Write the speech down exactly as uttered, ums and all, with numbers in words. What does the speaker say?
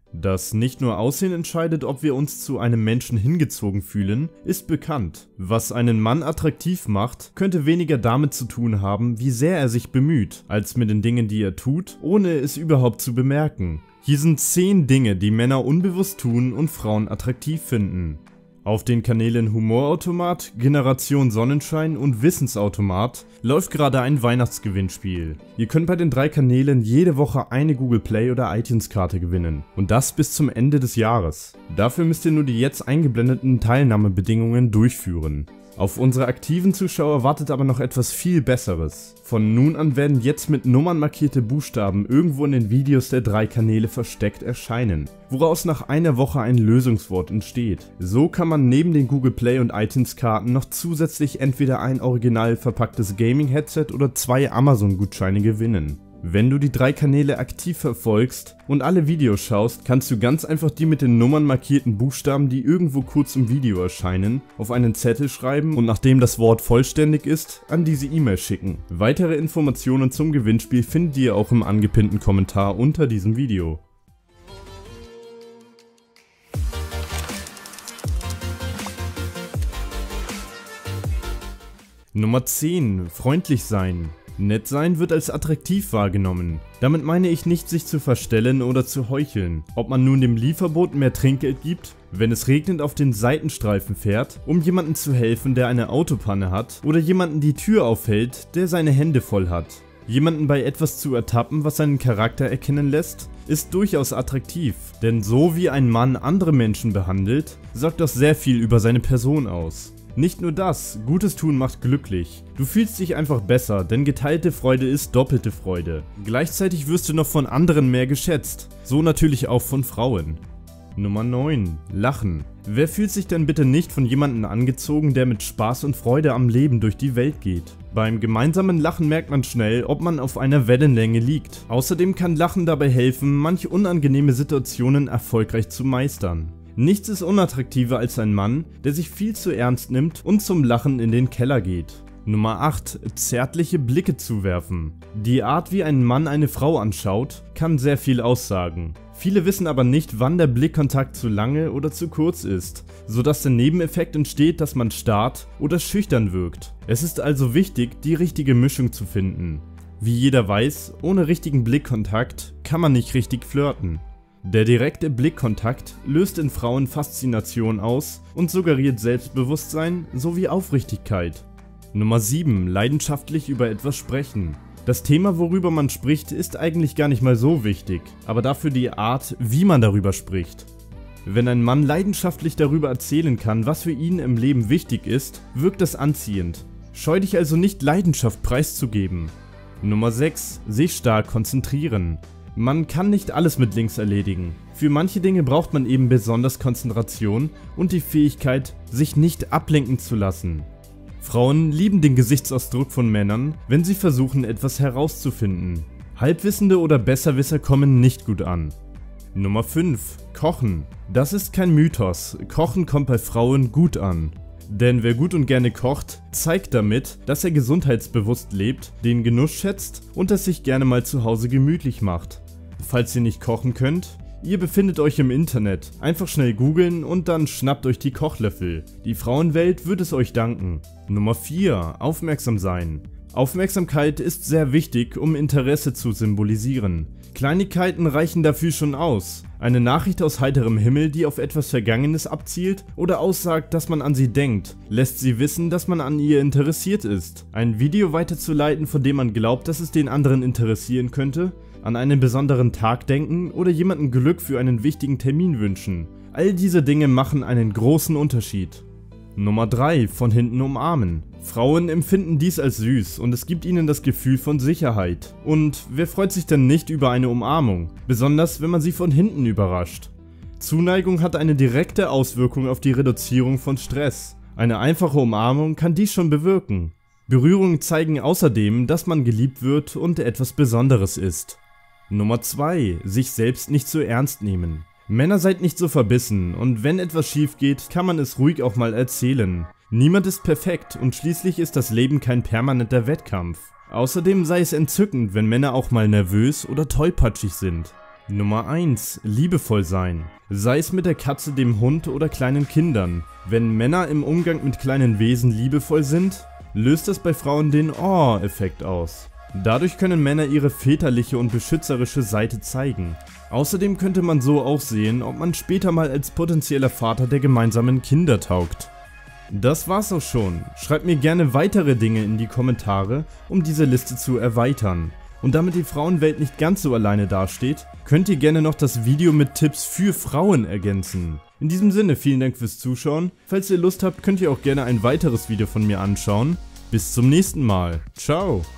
Dass nicht nur Aussehen entscheidet, ob wir uns zu einem Menschen hingezogen fühlen, ist bekannt. Was einen Mann attraktiv macht, könnte weniger damit zu tun haben, wie sehr er sich bemüht, als mit den Dingen, die er tut, ohne es überhaupt zu bemerken. Hier sind zehn Dinge, die Männer unbewusst tun und Frauen attraktiv finden. Auf den Kanälen Humorautomat, Generation Sonnenschein und Wissensautomat läuft gerade ein Weihnachtsgewinnspiel. Ihr könnt bei den drei Kanälen jede Woche eine Google Play oder iTunes Karte gewinnen und das bis zum Ende des Jahres. Dafür müsst ihr nur die jetzt eingeblendeten Teilnahmebedingungen durchführen. Auf unsere aktiven Zuschauer wartet aber noch etwas viel Besseres. Von nun an werden jetzt mit Nummern markierte Buchstaben irgendwo in den Videos der drei Kanäle versteckt erscheinen, woraus nach einer Woche ein Lösungswort entsteht. So kann man neben den Google Play und iTunes Karten noch zusätzlich entweder ein original verpacktes Gaming-Headset oder zwei Amazon-Gutscheine gewinnen. Wenn du die drei Kanäle aktiv verfolgst und alle Videos schaust, kannst du ganz einfach die mit den Nummern markierten Buchstaben, die irgendwo kurz im Video erscheinen, auf einen Zettel schreiben und nachdem das Wort vollständig ist, an diese E-Mail schicken. Weitere Informationen zum Gewinnspiel findet ihr auch im angepinnten Kommentar unter diesem Video. Nummer zehn. Freundlich sein. Nett sein wird als attraktiv wahrgenommen. Damit meine ich nicht, sich zu verstellen oder zu heucheln. Ob man nun dem Lieferboten mehr Trinkgeld gibt, wenn es regnet auf den Seitenstreifen fährt, um jemandem zu helfen, der eine Autopanne hat, oder jemanden die Tür aufhält, der seine Hände voll hat. Jemanden bei etwas zu ertappen, was seinen Charakter erkennen lässt, ist durchaus attraktiv. Denn so wie ein Mann andere Menschen behandelt, sagt das sehr viel über seine Person aus. Nicht nur das, Gutes tun macht glücklich. Du fühlst dich einfach besser, denn geteilte Freude ist doppelte Freude. Gleichzeitig wirst du noch von anderen mehr geschätzt, so natürlich auch von Frauen. Nummer neun. Lachen. Wer fühlt sich denn bitte nicht von jemandem angezogen, der mit Spaß und Freude am Leben durch die Welt geht? Beim gemeinsamen Lachen merkt man schnell, ob man auf einer Wellenlänge liegt. Außerdem kann Lachen dabei helfen, manche unangenehme Situationen erfolgreich zu meistern. Nichts ist unattraktiver als ein Mann, der sich viel zu ernst nimmt und zum Lachen in den Keller geht. Nummer acht. Zärtliche Blicke zuwerfen. Die Art, wie ein Mann eine Frau anschaut, kann sehr viel aussagen. Viele wissen aber nicht, wann der Blickkontakt zu lange oder zu kurz ist, sodass der Nebeneffekt entsteht, dass man starrt oder schüchtern wirkt. Es ist also wichtig, die richtige Mischung zu finden. Wie jeder weiß, ohne richtigen Blickkontakt kann man nicht richtig flirten. Der direkte Blickkontakt löst in Frauen Faszination aus und suggeriert Selbstbewusstsein sowie Aufrichtigkeit. Nummer sieben. Leidenschaftlich über etwas sprechen. Das Thema, worüber man spricht, ist eigentlich gar nicht mal so wichtig, aber dafür die Art, wie man darüber spricht. Wenn ein Mann leidenschaftlich darüber erzählen kann, was für ihn im Leben wichtig ist, wirkt das anziehend. Scheu dich also nicht, Leidenschaft preiszugeben. Nummer sechs. Sich stark konzentrieren. Man kann nicht alles mit links erledigen. Für manche Dinge braucht man eben besonders Konzentration und die Fähigkeit, sich nicht ablenken zu lassen. Frauen lieben den Gesichtsausdruck von Männern, wenn sie versuchen, etwas herauszufinden. Halbwissende oder Besserwisser kommen nicht gut an. Nummer fünf. Kochen. Das ist kein Mythos. Kochen kommt bei Frauen gut an. Denn wer gut und gerne kocht, zeigt damit, dass er gesundheitsbewusst lebt, den Genuss schätzt und es sich gerne mal zu Hause gemütlich macht. Falls ihr nicht kochen könnt, ihr befindet euch im Internet. Einfach schnell googeln und dann schnappt euch die Kochlöffel. Die Frauenwelt wird es euch danken. Nummer vier. Aufmerksam sein. Aufmerksamkeit ist sehr wichtig, um Interesse zu symbolisieren. Kleinigkeiten reichen dafür schon aus. Eine Nachricht aus heiterem Himmel, die auf etwas Vergangenes abzielt oder aussagt, dass man an sie denkt, lässt sie wissen, dass man an ihr interessiert ist. Ein Video weiterzuleiten, von dem man glaubt, dass es den anderen interessieren könnte, an einen besonderen Tag denken oder jemandem Glück für einen wichtigen Termin wünschen. All diese Dinge machen einen großen Unterschied. Nummer drei. Von hinten umarmen. Frauen empfinden dies als süß und es gibt ihnen das Gefühl von Sicherheit. Und wer freut sich denn nicht über eine Umarmung? Besonders wenn man sie von hinten überrascht. Zuneigung hat eine direkte Auswirkung auf die Reduzierung von Stress. Eine einfache Umarmung kann dies schon bewirken. Berührungen zeigen außerdem, dass man geliebt wird und etwas Besonderes ist. Nummer zwei. Sich selbst nicht zu ernst nehmen. Männer, seid nicht so verbissen und wenn etwas schief geht, kann man es ruhig auch mal erzählen. Niemand ist perfekt und schließlich ist das Leben kein permanenter Wettkampf. Außerdem sei es entzückend, wenn Männer auch mal nervös oder tollpatschig sind. Nummer eins. Liebevoll sein. Sei es mit der Katze, dem Hund oder kleinen Kindern. Wenn Männer im Umgang mit kleinen Wesen liebevoll sind, löst das bei Frauen den Oh-Effekt aus. Dadurch können Männer ihre väterliche und beschützerische Seite zeigen. Außerdem könnte man so auch sehen, ob man später mal als potenzieller Vater der gemeinsamen Kinder taugt. Das war's auch schon. Schreibt mir gerne weitere Dinge in die Kommentare, um diese Liste zu erweitern. Und damit die Frauenwelt nicht ganz so alleine dasteht, könnt ihr gerne noch das Video mit Tipps für Frauen ergänzen. In diesem Sinne, vielen Dank fürs Zuschauen. Falls ihr Lust habt, könnt ihr auch gerne ein weiteres Video von mir anschauen. Bis zum nächsten Mal. Ciao.